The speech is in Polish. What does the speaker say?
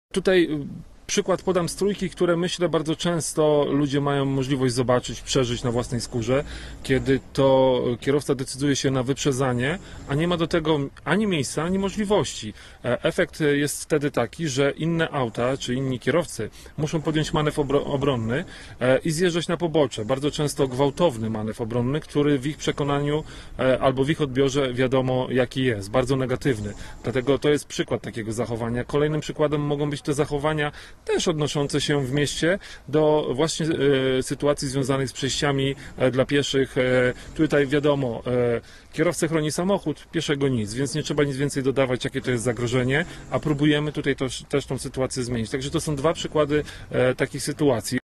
Tutaj przykład podam z trójki, które myślę bardzo często ludzie mają możliwość zobaczyć, przeżyć na własnej skórze, kiedy to kierowca decyduje się na wyprzedzanie, a nie ma do tego ani miejsca, ani możliwości. Efekt jest wtedy taki, że inne auta, czy inni kierowcy muszą podjąć manewr obronny i zjeżdżać na pobocze. Bardzo często gwałtowny manewr obronny, który w ich przekonaniu albo w ich odbiorze wiadomo jaki jest, bardzo negatywny. Dlatego to jest przykład takiego zachowania. Kolejnym przykładem mogą być te zachowania też odnoszące się w mieście do właśnie sytuacji związanych z przejściami dla pieszych. Tutaj wiadomo, kierowca chroni samochód, pieszego nic, więc nie trzeba nic więcej dodawać, jakie to jest zagrożenie, a próbujemy tutaj też tą sytuację zmienić. Także to są dwa przykłady takich sytuacji.